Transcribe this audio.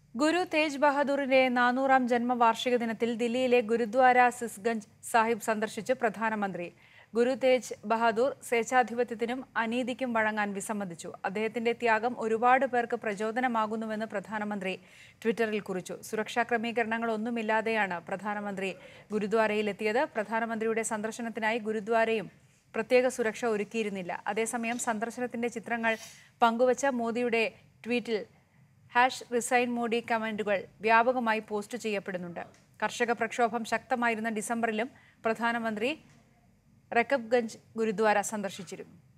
ഗുരു തേജ് ബഹാദൂറിന്റെ 400ാം ജന്മവാർഷിക ദിനത്തിൽ ദില്ലിയിലെ ഗുരുദ്വാര സിസ്ഗഞ്ച് സാഹിബ് സന്ദർശിച്ച് പ്രധാനമന്ത്രി. ഗുരു തേജ് ബഹാദൂർ സ്വേച്ഛാധിപത്യത്തിനും അനീതിക്കും വഴങ്ങാൻ വിസമ്മതിച്ചു. അദ്ദേഹത്തിന്റെ ത്യാഗം ഒരുപാട് പേർക്ക് പ്രചോദനമാകുന്നുവെന്ന് പ്രധാനമന്ത്രി ട്വിറ്ററിൽ കുറിച്ചു. സുരക്ഷാ ക്രമീകരണങ്ങളൊന്നുമില്ലാതെയാണ് പ്രധാനമന്ത്രി ഗുരുദ്വാരയിലെത്തിയത്. പ്രധാനമന്ത്രിയുടെ സന്ദർശനത്തിനായി ഗുരുദ്വാരയും പ്രത്യേക സുരക്ഷ ഒരുക്കിയിരുന്നില്ല. അതേസമയം സന്ദർശനത്തിന്റെ ചിത്രങ്ങൾ പങ്കുവച്ച മോദിയുടെ ട്വീറ്റിൽ #റിസൈൻ മോഡി കമന്റുകൾ വ്യാപകമായി പോസ്റ്റ് ചെയ്യപ്പെടുന്നുണ്ട്. കർഷക പ്രക്ഷോഭം ശക്തമായിരുന്ന ഡിസംബറിലും പ്രധാനമന്ത്രി റക്കബ്ഗഞ്ച് ഗുരുദ്വാര സന്ദർശിച്ചിരുന്നു.